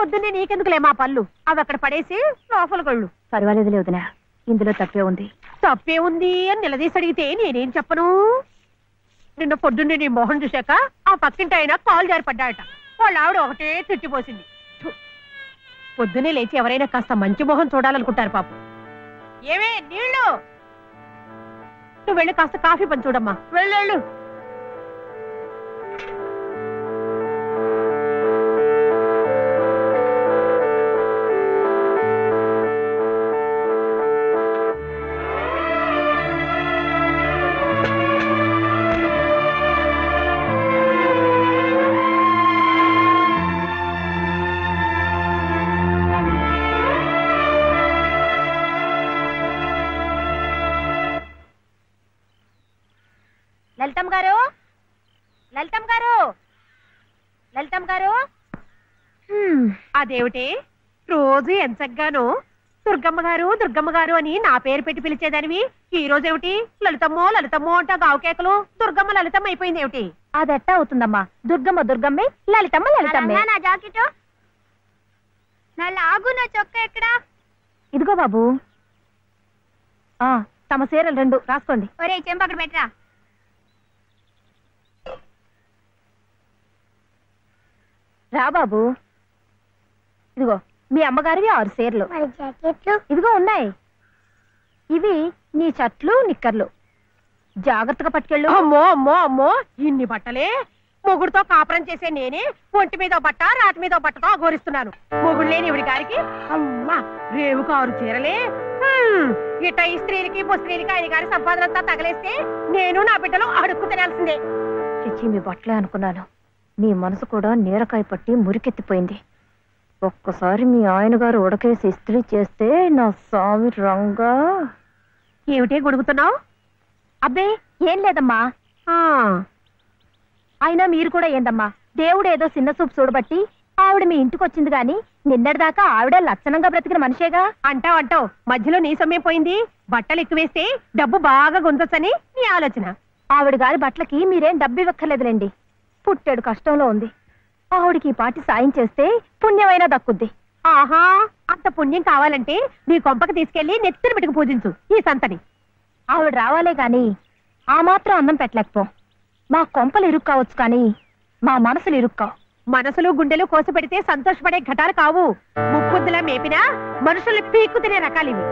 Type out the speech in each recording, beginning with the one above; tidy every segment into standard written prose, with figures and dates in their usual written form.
పొద్దున్నే నీకెందుకులే మా పళ్ళు అవి అక్కడ పడేసి లోపల కొళ్ళు. పర్వాలేదులే వదినా, ఇందులో తప్పే ఉంది. తప్పే ఉంది అని నిలదీసి అడిగితే నేనేం చెప్పను? నిన్న పొద్దున్నే నీ మొహం చూశాక ఆ పక్కింటి ఆయన కాలు జారి పడ్డాడట. వాళ్ళ ఆవిడ ఒకటే తిట్టిపోసింది. పొద్దునే లేచి ఎవరైనా కాస్త మంచి మొహం చూడాలనుకుంటారు పాపం. ఏమే నీళ్ళు, నువ్వు వెళ్ళి కాస్త కాఫీ పని చూడమ్మా. వెళ్ళు. లలితమ్మ గారు అదేమిటి రోజు ఎంచగ్గాను దుర్గమ్మ గారు అని నా పేరు పెట్టి పిలిచేదానివి, ఈ రోజు ఏమిటి లలితమ్మో అంటా గావు కేకలు? దుర్గమ్మ లలితమ్మ అయిపోయింది ఏమిటి? అదెట్టా అవుతుందమ్మా, దుర్గమ్మే లలితమ్మే. నా జాకెట్ నా లాగు, నా చొక్కా ఎక్కడా? ఇదిగో బాబు, తమ చీరలు 2 రాసుకోండి. ఒరే చెంప అక్కడ పెట్టరా. రా బాబు, ఇదిగో మీ అమ్మగారివి 6 చీరలు. ఇదిగో ఉన్నాయి, ఇవి నీ చట్లు నిక్కర్లు, జాగ్రత్తగా పట్టుకెళ్ళు. అమ్మో ఇన్ని బట్టలే? మొగుడుతో కాపురం చేసే నేనే ఒంటి మీద బట్ట రాతి మీద బట్టతో అఘోరిస్తున్నాను. మొగుడు లేని ఇవిడి గారికి అమ్మా రేవుకు 6 చీరలే. ఇట ఈ స్త్రీలకి స్త్రీలకి ఆయన గారి సంపాదనంతా తగలేస్తే నేను నా బిడ్డలు అడుక్కు తినాల్సిందే. చిచ్చి మీ బట్టలే అనుకున్నాను, నీ మనసు కూడా నీరకాయ పట్టి మురికెత్తిపోయింది. ఒక్కసారి మీ ఆయన గారు ఉడకేసి ఇస్త్రీ చేస్తే నా స్వామి రంగా. ఏమిటే గొడుగుతున్నావు? అబ్బే ఏం లేదమ్మా. అయినా మీరు కూడా ఏందమ్మా, దేవుడు ఏదో చిన్న చూపు చూడబట్టి ఆవిడ మీ ఇంటికి వచ్చింది గాని నిన్నటిదాకా ఆవిడ లక్షణంగా బ్రతికిన మనిషేగా. అంటావు మధ్యలో నీ సమయం పోయింది. బట్టలు ఎక్కువేస్తే డబ్బు బాగా గుంజొచ్చని నీ ఆలోచన. ఆవిడ గారి బట్టలకి మీరేం డబ్బు ఇవ్వక్కర్లేదులేండి, పుట్టాడు కష్టంలో ఉంది. ఆవిడికి ఈ పాటి సాయం చేస్తే పుణ్యమైనా దక్కుద్ది. ఆహా, అంత పుణ్యం కావాలంటే నీ కొంపకి తీసుకెళ్లి నెత్తిన పెట్టుకు పూజించు ఈ సంతని. ఆవిడ రావాలే గాని ఆ మాత్రం అన్నం పెట్టలేకపో. మా కొంపలు ఇరుక్కు కావచ్చు కానీ మా మనసులు ఇరుక్కావు. మనసులు గుండెలు కోసి పెడితే సంతోషపడే ఘటాలు కావు. ముప్పుద్దులా మేపినా మనుషుల్ని పీక్కు తినే రకాలివి.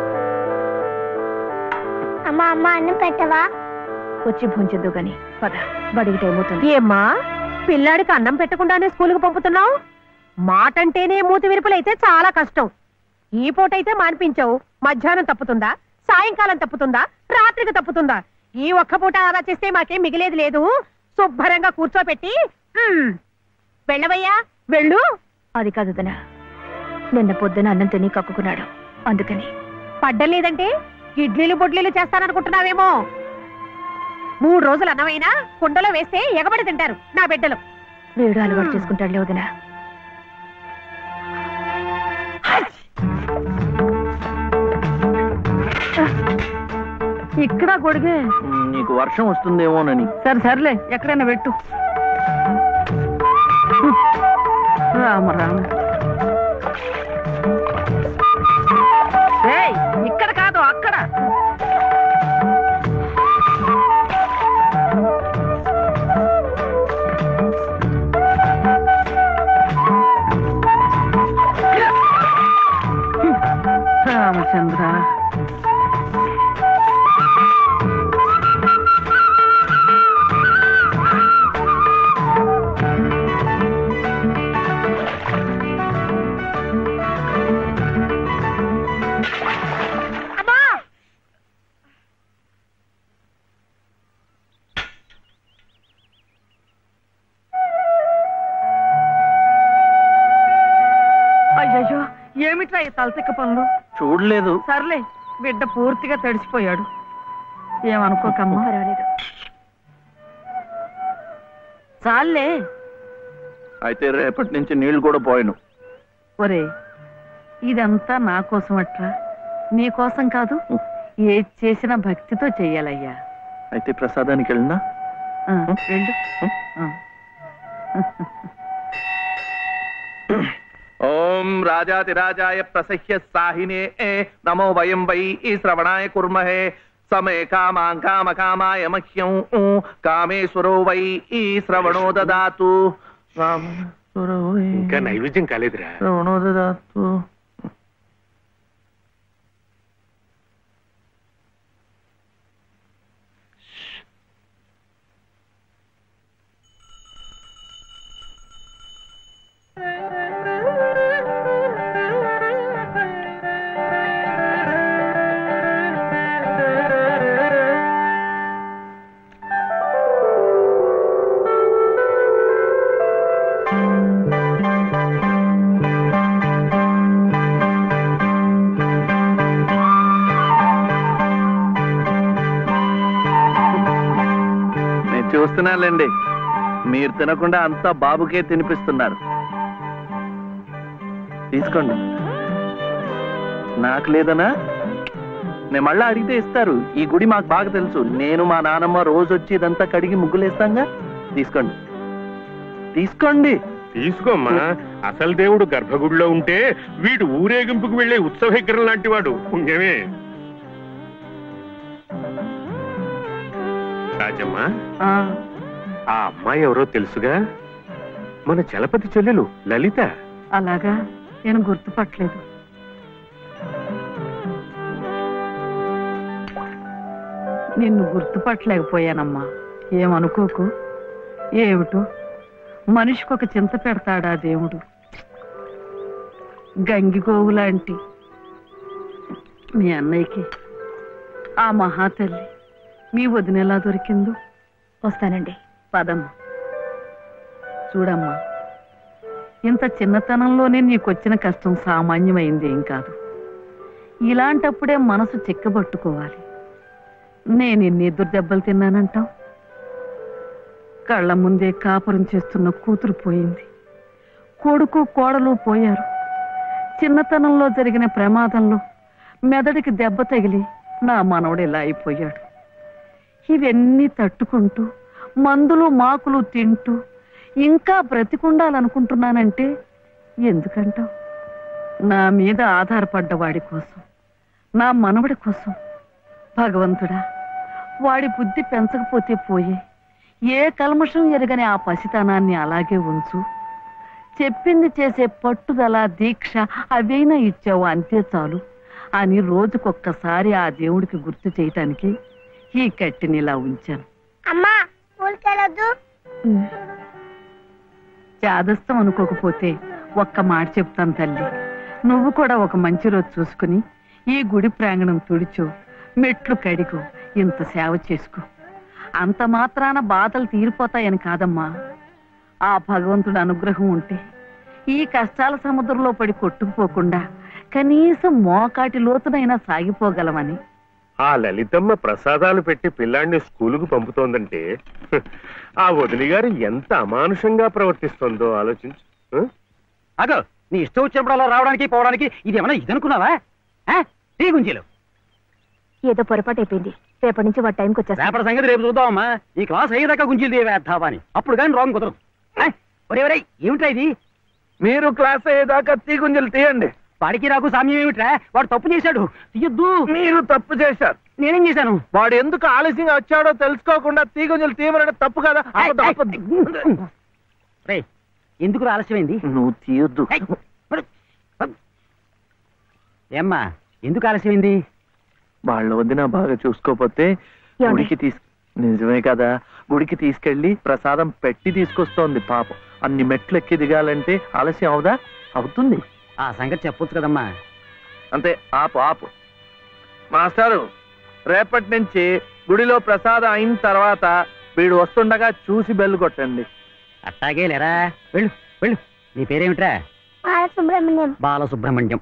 అమ్మా అన్నం పెట్టవా? వచ్చి భుంచొద్దు గాని పద, బడికి టైం అవుతుంది. ఏమ్మా పిల్లాడికి అన్నం పెట్టకుండానే స్కూల్కి పంపుతున్నావు? మాటంటేనే మూతి విరుపులైతే చాలా కష్టం. ఈ పూటైతే మానిపించావు, మధ్యాహ్నం తప్పుతుందా, సాయంకాలం తప్పుతుందా, రాత్రికి తప్పుతుందా? ఈ ఒక్క పూట ఆదా చేస్తే మాకేం మిగిలేదు లేదు. శుభ్రంగా కూర్చోపెట్టి వెళ్ళవయ్యా వెళ్ళు. అది కాదు దనా, నిన్న పొద్దున అన్నం తిని కక్కుకున్నాడు, అందుకని. పడ్డలేదంటే ఇడ్లీలు బొడ్లీలు చేస్తాననుకుంటున్నావేమో. 3 రోజులు అన్నమైనా కుండలో వేస్తే ఎగబడి తింటారు నా బిడ్డలు. వేడు అలవాటు చేసుకుంటాడులే వదినా. ఇక్కడ గొడిగే నీకు వర్షం వస్తుందేమోనని. సర్లే ఎక్కడైనా పెట్టు. రామ ఇక్కడ కాదు అక్కడ. రామచంద్ర, అయ్యో ఏమిట్రా ఈ తలతిక్క పనులు? చూడలేదు. సర్లే, బిడ్డ పూర్తిగా తడిసిపోయాడు, ఏమనుకోకమ్మా. పర్వాలేదు. చాలే. అయితే రేపటి నుంచి నీళ్లు కూడా పోయాను. ఒరే ఇదంతా నా కోసం అట్రా, నీ కోసం కాదు. ఏది చేసినా భక్తితో చెయ్యాలయ్యా. అయితే ప్రసాదానికి వెళ్ళినా వెళ్ళు. ఓం రాజాతిరాజాయ ప్రసహ్య సాహినే నమో వయం వై శ్రవణాయ కుర్మహే సమే కామాం కామకామాయ మహ్యం కామేశ్వరో వై శ్రవణో దదాతు. ఇంకా నైవేద్యం కాలేదురా. శ్రవణో దదాతు. చూస్తున్నానండి, మీరు తినకుండా అంతా బాబుకే తినిపిస్తున్నారు. తీసుకోండి. నాకు లేదనా? నేను మళ్ళా అడిగితే ఇస్తారు. ఈ గుడి మాకు బాగా తెలుసు. నేను మా నానమ్మ రోజు వచ్చి ఇదంతా కడిగి ముగ్గులేస్తాంగా. తీసుకోండి, తీసుకోండి. తీసుకోమ్మా. అసలు దేవుడు గర్భగుడిలో ఉంటే వీడు ఊరేగింపుకు వెళ్లే ఉత్సవ విగ్రహం లాంటి వాడు. పుణ్యమే. రాజమ్మ, ఆ అమ్మాయి ఎవరో తెలుసుగా? మన చలపతి చెల్లెలు లలిత. అలాగా? నేను గుర్తుపట్టలేదు. నిన్ను గుర్తుపట్టలేకపోయానమ్మా. ఏమనుకోకు. ఏమిటో మనిషికి ఒక చింత పెడతాడా దేవుడు. గంగిగోవు లాంటి మీ అన్నయ్యకి ఆ మహాతల్లి మీ వదిన ఎలా దొరికిందో. వస్తానండి. పదమ్మా. చూడమ్మా, ఇంత చిన్నతనంలోనే నీకొచ్చిన కష్టం సామాన్యమైంది ఏం కాదు. ఇలాంటప్పుడే మనసు చిక్కబట్టుకోవాలి. నేను ఎన్ని ఎదురు దెబ్బలు తిన్నానంటావు. కళ్ళ ముందే కాపురం చేస్తున్న కూతురు పోయింది. కొడుకు కోడలు పోయారు. చిన్నతనంలో జరిగిన ప్రమాదంలో మెదడికి దెబ్బ తగిలి నా మనవడు ఇలా అయిపోయాడు. ఇవన్నీ తట్టుకుంటూ మందులు మాకులు తింటూ ఇంకా బ్రతికుండాలనుకుంటున్నానంటే ఎందుకంటావు? నా మీద ఆధారపడ్డ వాడి కోసం, నా మనవడి కోసం. భగవంతుడా, వాడి బుద్ధి పెంచకపోతే పోయే. ఏ కల్మషం ఎరగని ఆ పసితనాన్ని అలాగే ఉంచు. చెప్పింది చేసే పట్టుదల, దీక్ష అవైనా ఇచ్చావు, అంతే చాలు అని రోజుకొక్కసారి ఆ దేవుడికి గుర్తు చేయటానికి ఈ కట్టిని ఇలా ఉంచాను. అమ్మా, స్కూల్కెళ్ళొద్దు. చాదస్తం అనుకోకపోతే ఒక్క మాట చెప్తాను తల్లి. నువ్వు కూడా ఒక మంచి రోజు చూసుకుని ఈ గుడి ప్రాంగణం తుడిచో, మెట్లు కడిగో, ఇంత సేవ చేసుకో. అంత మాత్రాన బాధలు తీరిపోతాయని కాదమ్మా. ఆ భగవంతుడి అనుగ్రహం ఉంటే ఈ కష్టాల సముద్రంలో పడి కొట్టుకుపోకుండా కనీసం మోకాటి లోతునైనా సాగిపోగలమని. ఆ లలితమ్మ ప్రసాదాలు పెట్టి పిల్లాడిని స్కూలుకు పంపుతోందంటే ఆ వదిలి గారు ఎంత అమానుషంగా ప్రవర్తిస్తుందో ఆలోచించు. అదో నీ ఇష్టం వచ్చినప్పుడు అలా రావడానికి పోవడానికి ఇది ఏమన్నా ఇదనుకున్నావా? టీ గుంజీలు ఏదో పొరపాటు అయిపోయింది. రేపటి నుంచి వాడి టైంకి వచ్చేస్తా. రేపటి సంగతి రేపు చూద్దామమ్మా. ఈ క్లాస్ అయ్యేదాకా గుంజీలు వేద్దావా అని. అప్పుడు కానీ రాంగ్ కుదరదు. ఒరే ఏమిట్రా ఇది? మీరు క్లాస్ అయ్యేదాకా తీగుంజలు తీయండి. వాడికి నాకు సామ్యం ఏమిట్రా? వాడు తప్పు చేశాడు, తీయొద్దు. మీరు తప్పు చేశారు. నేనేం చేశాను? వాడు ఎందుకు ఆలస్యంగా వచ్చాడో తెలుసుకోకుండా తీగుంజలు తీయమనడం తప్పు కదా. రే, ఎందుకు ఆలస్యమైంది? నువ్వు తీయొద్దు. ఏమ్మా, ఎందుకు ఆలస్యమైంది? వాళ్ళ వదిన బాగా చూసుకోపోతే గుడికి నిజమే కదా, గుడికి తీసుకెళ్లి ప్రసాదం పెట్టి తీసుకొస్తోంది. పాపం అన్ని మెట్లు ఎక్కి దిగాలంటే ఆలస్యం అవుదా? అవుతుంది. ఆ సంగతి చెప్పొచ్చు కదమ్మా. అంతే. ఆపు ఆపు. మాస్టారు, రేపటి నుంచి గుడిలో ప్రసాదం అయిన తర్వాత వీడు వస్తుండగా చూసి బెల్లు కొట్టండి. అట్టాగే లేరా. వెళ్ళు వెళ్ళు. నీ పేరేమిట్రా? బాలసుబ్రహ్మణ్యం. బాలసుబ్రహ్మణ్యం.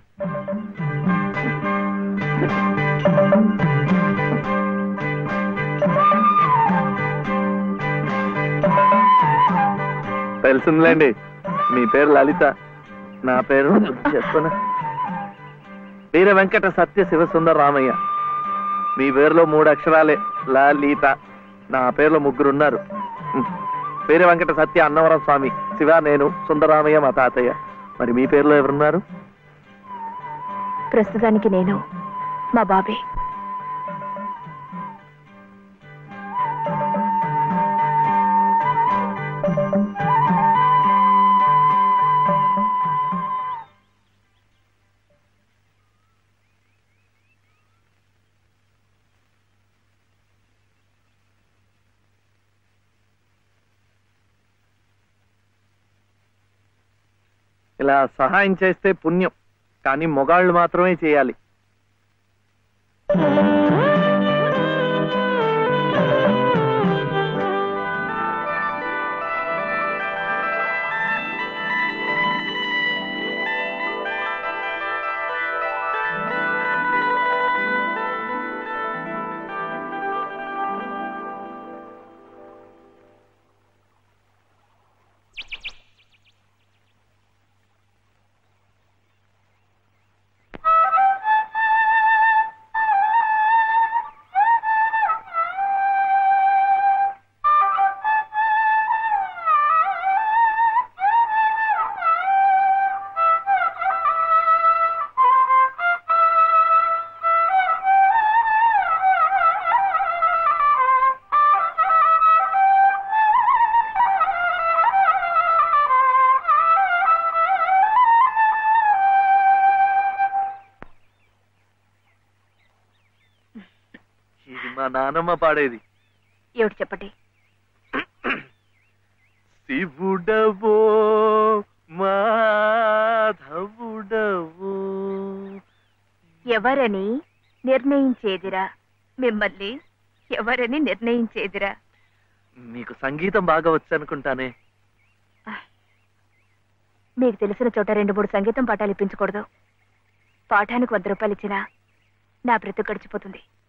తెలిసిందిలేండి, మీ పేరు లలిత, నా పేరు చెప్పనా, వీర వెంకట సత్య శివసుందర రామయ్య. మీ పేరులో 3 అక్షరాలే, లలిత. నా పేరులో 3 ఉన్నారు. వీర వెంకట సత్య అన్నవరం స్వామి, శివ నేను, సుందరరామయ్య మా తాతయ్య. మరి మీ పేరులో ఎవరున్నారు? ప్రస్తుతానికి నేను, మా బాబే. ఇలా సహాయం చేస్తే పుణ్యం, కానీ మొగాళ్ళు మాత్రమే చేయాలి. ఇది మా నానమ్మ పాడేది. ఏమిటి చెప్పండి. శివుడవో మాధవుడవో ఎవరని నిర్ణయించేదిరా, మిమ్మల్ని ఎవరని నిర్ణయించేదిరా. మీకు సంగీతం బాగా వచ్చనుకుంటానే. మీకు తెలిసిన చోట 2-3 సంగీతం పాఠాలు ఇప్పించకూడదు. పాఠానికి 100 రూపాయలు ఇచ్చినా నా బ్రతుకు గడిచిపోతుంది.